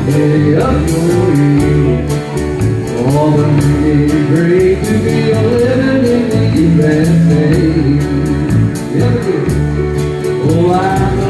day up for you. Oh, wouldn't it be great to be a living in the USA? Yeah, oh, I know.